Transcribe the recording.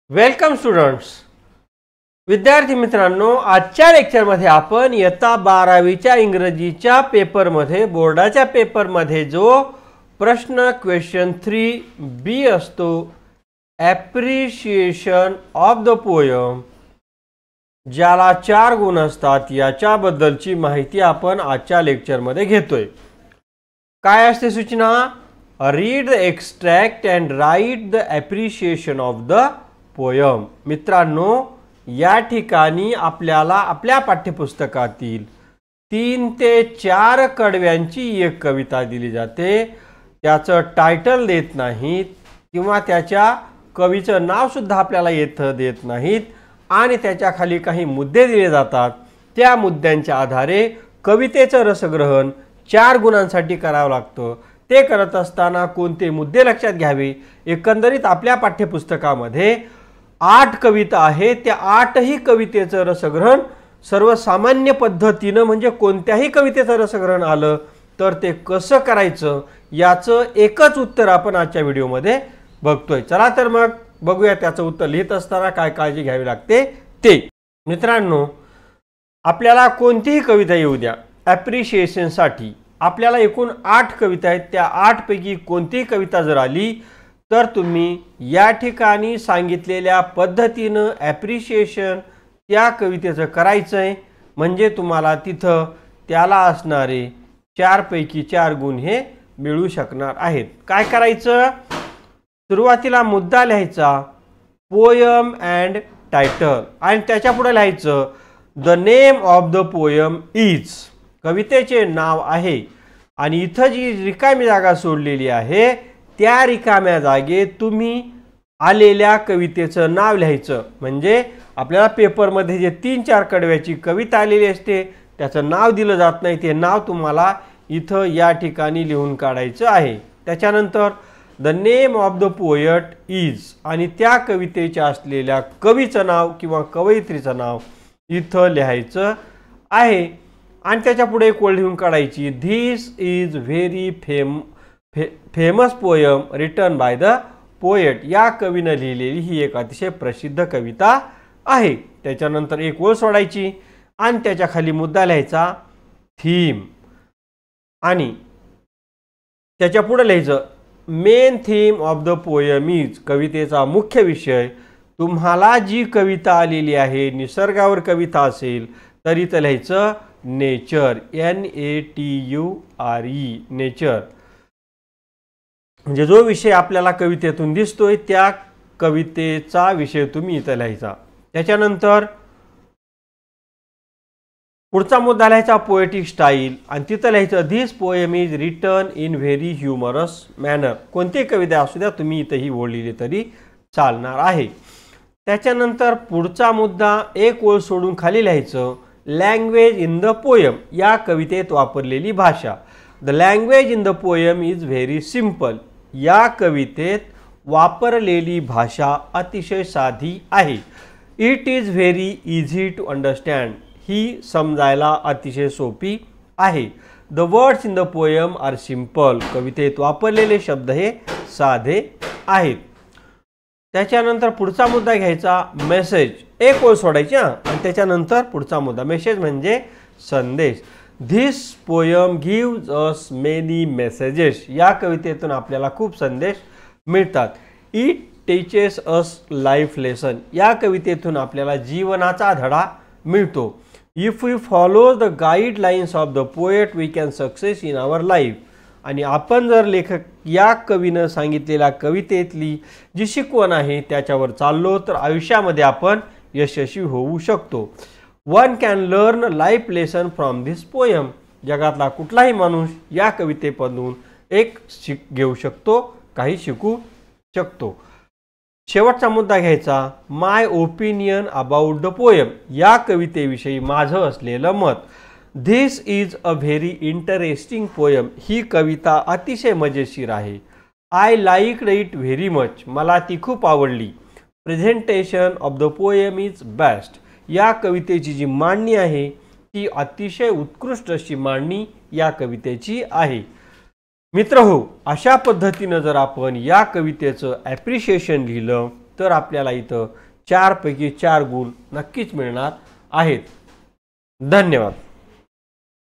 Welcome students. विद्यार्थी मित्रांनो, आजच्या लेक्चरमध्ये आपण इयत्ता 12वीच्या इंग्रजीच्या पेपरमध्ये बोर्डाच्या पेपरमध्ये जो प्रश्न क्वेश्चन 3B असतो, ॲप्रिशिएशन ऑफ द पोयम, ज्याला 4 गुण असतात, याच्याबद्दलची माहिती आपण आजच्या लेक्चरमध्ये घेतोय. काय असते सूचना? Read the extract and write the appreciation of the poem. मित्रांनो, या ठिकाणी आपल्याला आपल्या पाठ्यपुस्तकातील 3 ते 4 कडव्यांची एक कविता दिली जाते. त्याचं टायटल देत नाहीत किंवा त्याच्या कवीचं नाव सुद्धा आपल्याला देत नाहीत आणि त्याच्या खाली काही मुद्दे दिले जातात. त्या मुद्द्यांच्या आधारे कवितेचं रसग्रहण 4 गुणांसाठी करावं लागतं. ते करत असताना कोणते मुद्दे लक्षात घ्यावे? एकंदरीत आपल्या पाठ्यपुस्तकामध्ये 8 कविता आहेत. त्या 8ही कवितेचं रसग्रहण सर्वसामान्य पद्धतीनं, म्हणजे कोणत्याही कवितेचं रसग्रहण आलं तर ते कसं करायचं याचं एकच उत्तर आपण आजच्या व्हिडिओमध्ये बघतोय. चला तर मग बघूया त्याचं उत्तर लिहित असताना काय काळजी घ्यावी लागते ते. मित्रांनो, आपल्याला कोणतीही कविता येऊ द्या, ॲप्रिशिएशनसाठी आपल्याला एकूण 8 कविता आहेत. त्या 8 पैकी कोणतीही कविता जर आली तर तुम्ही या ठिकाणी सांगितलेल्या पद्धतीनं ॲप्रिशिएशन त्या कवितेचं करायचं आहे. म्हणजे तुम्हाला तिथं त्याला असणारे 4 पैकी 4 गुण हे मिळू शकणार आहेत. काय करायचं? सुरुवातीला मुद्दा लिहायचा, पोयम अँड टायटल, आणि त्याच्या पुढे लिहायचं the name of the poem is. कवितेचे नाव आहे आणि इथं जी रिकामी जागा सोडलेली आहे त्या रिकाम्या जागेत तुम्ही आलेल्या कवितेचं नाव लिहायचं. म्हणजे आपल्याला पेपरमध्ये जे 3-4 कडव्याची कविता आलेली असते त्याचं नाव दिलं जात नाही, ते नाव तुम्हाला इथं या ठिकाणी लिहून काढायचं आहे. त्याच्यानंतर the name of the poet is आणि त्या कवितेच्या असलेल्या कवीचं नाव किंवा कवयित्रीचं नाव इथं लिहायचं आहे. आणि त्याच्या पुढे एक ओळ लिहून काढायची, this is very famous poem written by the poet. या कवीनं लिहिलेली ही एक अतिशय प्रसिद्ध कविता आहे. त्याच्यानंतर एक ओळ सोडायची आणि त्याच्या खाली मुद्दा लिहायचा, थीम, आणि त्याच्या पुढे लिहायचं main theme of the poem is. कवितेचा मुख्य विषय. तुम्हाला जी कविता आलेली आहे, निसर्गावर कविता असेल तर इथं लिहायचं नेचर, NATURE, नेचर. म्हणजे जो विषय आपल्याला कवितेतून दिसतोय त्या कवितेचा विषय तुम्ही इथं लिहायचा. त्याच्यानंतर पुढचा मुद्दा लिहायचा पोएटिक स्टाईल, आणि तिथं लिहायचं this poem is written in very humorous manner. कोणती कविता असू द्या, तुम्ही इथं ही ओळ लिहिली तरी चालणार आहे. त्याच्यानंतर पुढचा मुद्दा एक ओळ सोडून खाली लिहायचं लँग्वेज इन द पोयम. या कवितेत वापरलेली भाषा. The language in the poem is very simple. या कवितेत वापरलेली भाषा अतिशय साधी आहे. It is very easy to understand. ही समजायला अतिशय सोपी आहे. The words in the poem are simple. कवितेत वापरलेले शब्द हे साधे आहेत. त्याच्यानंतर पुढचा मुद्दा घ्यायचा मेसेज. एक ओळ सोडायची आणि त्याच्यानंतर पुढचा मुद्दा. मेसेज म्हणजे संदेश. This poem gives us many messages. या कवितेतून आपल्याला खूप संदेश मिळतात. It teaches us life lesson. या कवितेतून आपल्याला जीवनाचा धडा मिळतो. If we follow the guidelines of the poet we can success in our life. आणि आपण जर लेखक या कवीनं सांगितलेल्या कवितेतली जी शिकवण आहे त्याच्यावर चाललो तर आयुष्यामध्ये आपण यशस्वी होऊ शकतो. One can learn life lesson from this poem. जगातला कुठलाही माणूस या कवितेमधून एक घेऊ शकतो, काही शिकू शकतो. शेवटचा मुद्दा घ्यायचा my opinion about the poem. या कवितेविषयी माझं असलेलं मत. This is a very interesting poem. ही कविता अतिशय मजेशीर आहे. I liked it very much. मला ती खूप आवडली. Presentation of the poem is best. या कवितेची जी मांडणी आहे ती अतिशय उत्कृष्ट अशी मांडणी या कवितेची आहे. मित्रहो, अशा पद्धतीनं जर आपण या कवितेचं ॲप्रिशिएशन लिहिलं तर आपल्याला इथं 4 पैकी 4 गुण नक्कीच मिळणार आहेत. धन्यवाद.